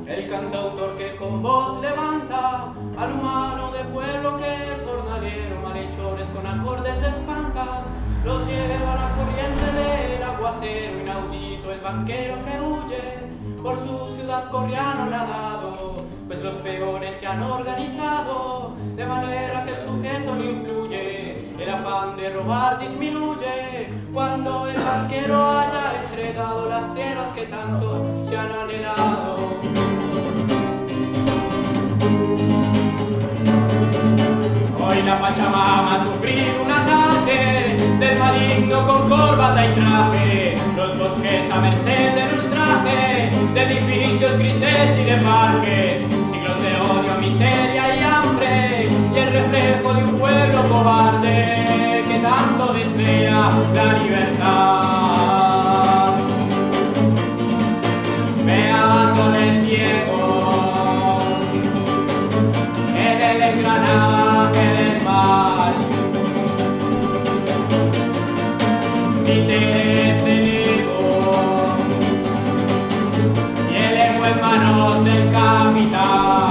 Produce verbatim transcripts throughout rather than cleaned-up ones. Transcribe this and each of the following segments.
El cantautor que con voz levanta al humano de pueblo que es jornalero, malhechores con acordes espanta, los lleva a la corriente del aguacero inaudito, el banquero que huye por su ciudad corriano nadado, pues los peores se han organizado de manera que el sujeto no influye, el afán de robar disminuye cuando el banquero haya entregado las tierras que tanto se han anhelado. Hoy la Pachamama ha sufrido un ataque del maligno con corbata y traje, los bosques a merced del ultraje de edificios grises y de parques, siglos de odio, miseria y hambre, y el reflejo de un pueblo cobarde que tanto desea la libertad. Veándoles ciegos en el engranaje del mal, títeres del ego y el ego en manos del capital.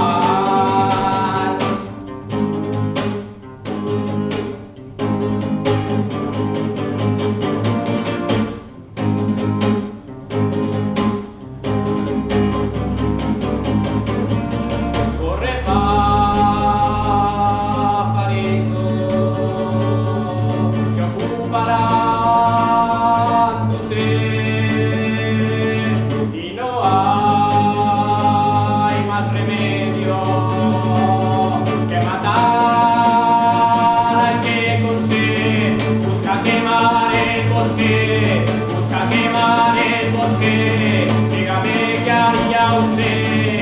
Corre pajarito que ocuparán tu ser y no hay más remedio que matar al que con sed busca quemar el bosque, busca quemar el bosque. Dígame qué haría usted.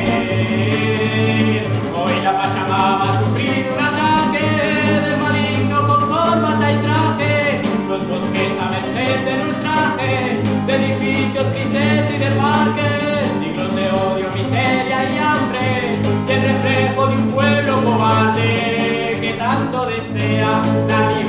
Hoy la Pachamama ha sufrido un ataque del maligno con corbata y traje, los bosques a merced del ultraje de edificios grises y de parques, siglos de odio, miseria y hambre, y el reflejo de un pueblo cobarde que tanto desea la libertad.